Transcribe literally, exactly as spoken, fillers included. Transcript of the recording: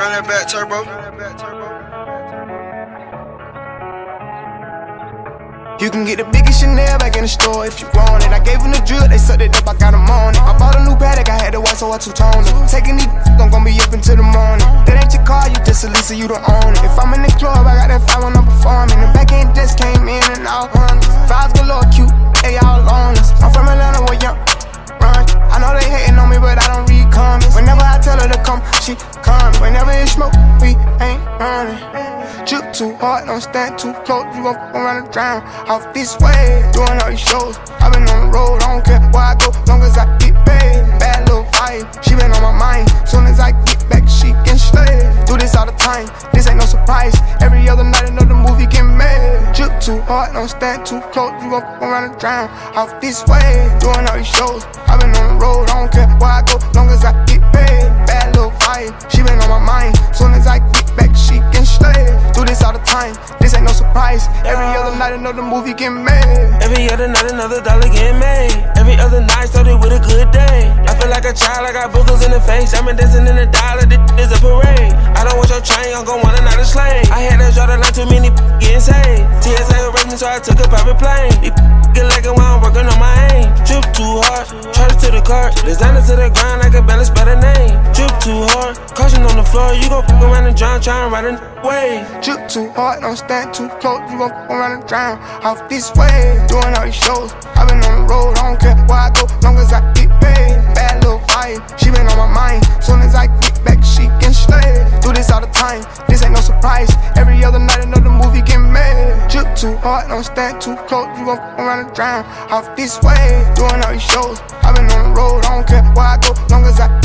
Run that back, turbo. You can get the biggest Chanel back in the store if you want it. I gave them the drill, they sucked it up, I got them on it. I bought a new Patek, I had to watch, so I two-toned it. Taking these, I'm gon' be up until the morning. That ain't your car, you just a Lisa, you don't own it. If I'm in the club, I got that five when I'm performing. The back end just came in and out hundreds. Fives galore, cute, they all on us. I'm from Atlanta, where young run. I know they hating on me, but I don't read comments. Whenever I tell her to come, she comes. Whenever it's smoke, we ain't running. Drip too hard, don't stand too close. You gon' f around and drown off this way. Doing all these shows, I been on the road. I don't care where I go, long as I get paid. Bad little vibe, she been on my mind. Soon as I get back, she can slay. Do this all the time, this ain't no surprise. Every other night another movie get made. Drip too hard, don't stand too close. You gon' f around and drown off this way. Doing all these shows, I been on the road. I don't care where I go, long as I get paid. Bad little vibe, she been on my mind. Soon as I get back, she can slay. Do this all the time, this ain't no surprise. Every other night another movie get made. Every other night another dollar get made. Every other night started with a good day. I feel like a child, I got boogers in the face. I'm dancing in the dollar, this is a parade. I don't want your chain, I'm gon' want another slave. I had to draw the line, too many getting saved. T S A arrested me, so I took a private plane. These get like it while I'm working on my aim. Drip too hard, charge it to the cart. Designer to the ground, I can barely spell the name. Drip too hard, caution on the floor. You gon' f around and drown, try and ride a way. Drip too hard, don't stand too close. You gon' f around and drown off this way. Doing all these shows, I been on the road. I don't care where I go, long as I get paid. Bad little vibe, she been on my mind. Soon as I get back, she can slay. Do this all the time, this ain't no surprise. Every other night another movie get made. Drip too hard, don't stand too close. You gon' f around and drown off this way. Doing all these shows, I been on the road. I don't care where I go, long as I